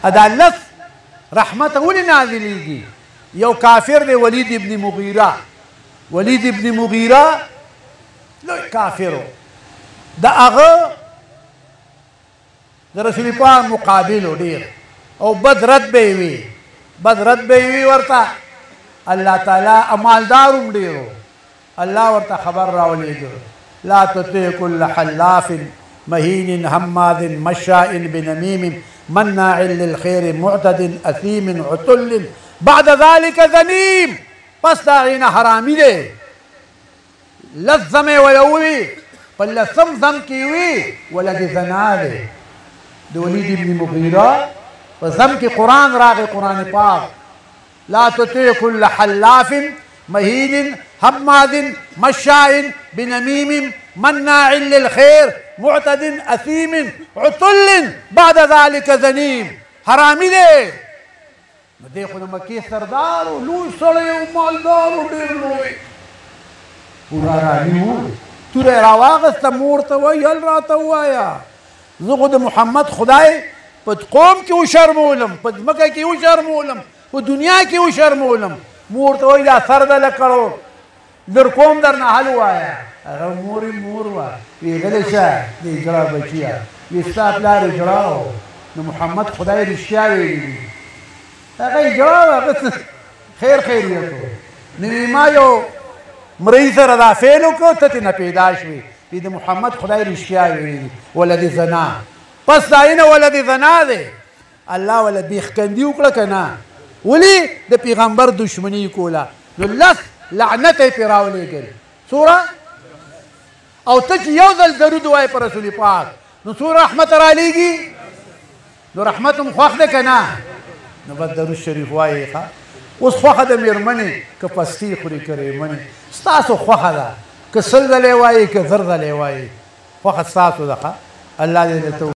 عدالت رحمت ولې نازلېږي؟ یو کافر دی ولید ابن مغیره. ولید ابن مغیره لوی کافر و، د هغه د رسول پاک مقابل و ډېر، او بد رد به یې وي، بد رد به یې وي ورته. الله تعالی امالدار هم ډېر و، الله ورته خبر راولېږه: لا تطع كل حلاف مهين هماز مشاء بنميم مناع للخير معتد اثيم عتل بعد ذلك ذنيم. پس دا غینه حرامي دی. لزم یې ویوي په لسم زم کې وي ولد زنا دی. د ولید ابن مغیره په زم کې قرآن راغی، قرآن پاک: لا تطع كل حلاف مهين هماز مشاء بنميم مناع للخير معتد اثيم عتل بعد ذلك ذنيم. حرامي دی. نو دی خو د مکې سردار و، لوی سړی و، مالدار و، ډېر لوی. پوره راني و، توره یې راواغسته، مور ته وایي هل راته ووایه زه خو د محمد خدای په قوم کې وشرمولم، په ځمکه کې وشرمولم، په دنیا کې وشرمولم. مور ته وایي دا سر ده لکړو در کوم درنه حل ووایه. هغه مور یې مور وه، وی غلی شه د اجرا بچیه، وی ستا پلار اجرا و، نو محمد خدای رښتیا ویلي دي. هغه اجرا و، هغه خیر خیریت و. نو ما یو مرۍ سره دا فعل وکړو، ته ترې نه پیدا شوې، وی د محمد خدای رښتیا ویلي دي. ولد زنا. پس دا اینه ولد زنا دی. الله وله بیخکندي وکړه که نه؟ ولې؟ د پیغمبر دشمني کوله. نو لس لعنت یې پرې راولېږل. څومره؟ او ته چې یو ځل درود وایې په رسول پاک نو څو رحمت رالیږي؟ نو رحمت هم خوښ دی که نه؟ نو بس درود شریف وایې ښه. اوس خوښه د مېرمنې که پستي خوري که ریمنې، ستاسو خوښه ده، که سل ځلې وایې که زر ځلې وایې، خوښه ستاسو ده ښه. الله دې